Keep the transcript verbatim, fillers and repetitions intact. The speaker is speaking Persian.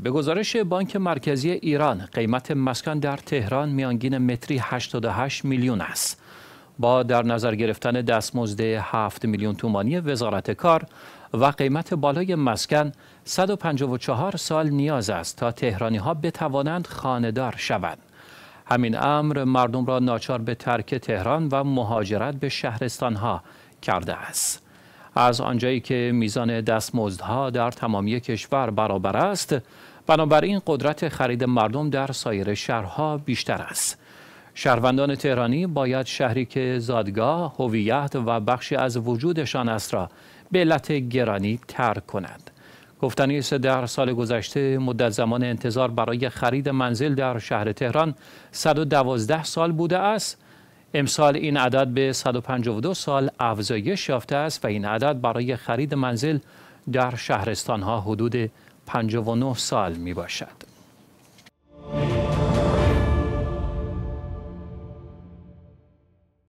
به گزارش بانک مرکزی ایران، قیمت مسکن در تهران میانگین متری هشتاد و هشت میلیون است. با در نظر گرفتن دستمزد هفت میلیون تومانی وزارت کار و قیمت بالای مسکن، صد و پنجاه و چهار سال نیاز است تا تهرانی‌ها بتوانند خانه‌دار شوند. همین امر مردم را ناچار به ترک تهران و مهاجرت به شهرستان‌ها کرده است. از آنجایی که میزان دستمزدها در تمامی کشور برابر است، بنابراین قدرت خرید مردم در سایر شهرها بیشتر است. شهروندان تهرانی باید شهری که زادگاه، هویت و بخشی از وجودشان است را به علت گرانی ترک کنند. گفتنی است در سال گذشته مدت زمان انتظار برای خرید منزل در شهر تهران صد و دوازده سال بوده است. امسال این عدد به صد و پنجاه و دو سال افزایش یافته است و این عدد برای خرید منزل در شهرستان‌ها حدود پنجاه و نه سال می باشد.